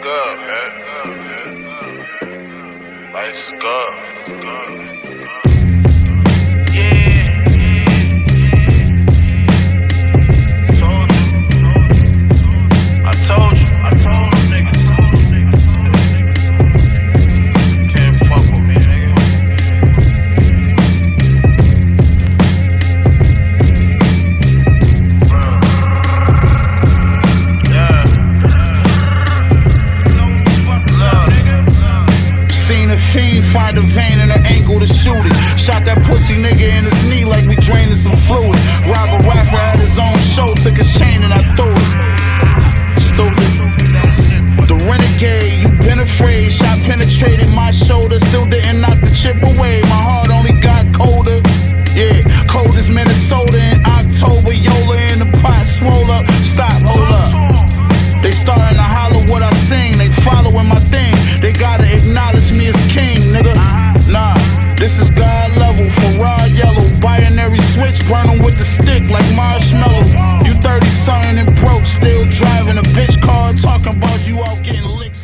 good, man. Life's good. Yeah. I told you, nigga. Can't fuck with me, nigga. Seen a fiend find a vein in her ankle to shoot it. Shot that pussy nigga in his knee like we draining some fluid. Rob a rapper at his own show, took his chain and I threw it. Stupid. The renegade, you been afraid. Shot penetrated my shoulder, still didn't knock the chip away. My heart only got colder. Yeah, cold as Minnesota in October. Yola in the pot, swole up. Stop, hold up. They starting to holler what I sing. They following my thing. They gotta acknowledge me as king, nigga. Nah, this is God level. For raw yellow, binary switch, burn 'em with the stick like marshmallow. You 30 something and broke, still driving a bitch car, talking about you out getting licks.